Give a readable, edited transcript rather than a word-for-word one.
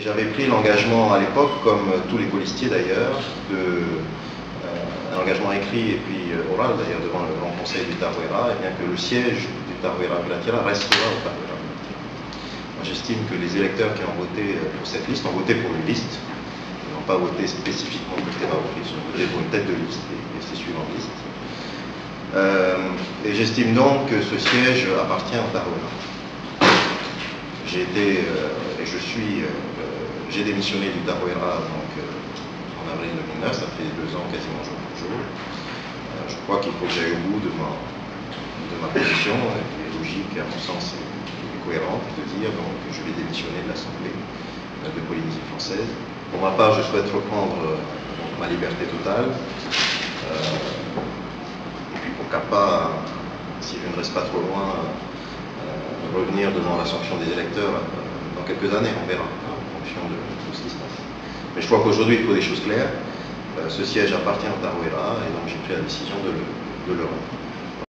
j'avais pris l'engagement à l'époque, comme tous les colistiers d'ailleurs, un engagement écrit et puis oral d'ailleurs devant le Grand Conseil du Tarouéra, et bien que le siège du Tarouéra Glatira restera au Tarouéra Glatira. Moi j'estime que les électeurs qui ont voté pour cette liste ont voté pour une liste, ils n'ont pas voté spécifiquement pour Terraouri, ils ont voté pour une tête de liste et ses suivantes listes. Et j'estime donc que ce siège appartient au Tarouéra. J'ai démissionné du Tarouéra en avril 2009, ça fait 2 ans quasiment jour pour jour. Je crois qu'il faut que j'aille au bout de ma position, qui est logique, à mon sens, et cohérente, de dire donc que je vais démissionner de l'Assemblée de Polynésie française. Pour ma part, je souhaite reprendre ma liberté totale. Et puis pourquoi pas, si je ne reste pas trop loin, revenir devant la sanction des électeurs dans quelques années, on verra, en fonction de ce qui se passe. Mais je crois qu'aujourd'hui, il faut des choses claires. Ce siège appartient au Tarouéra, et donc j'ai pris la décision de le rendre.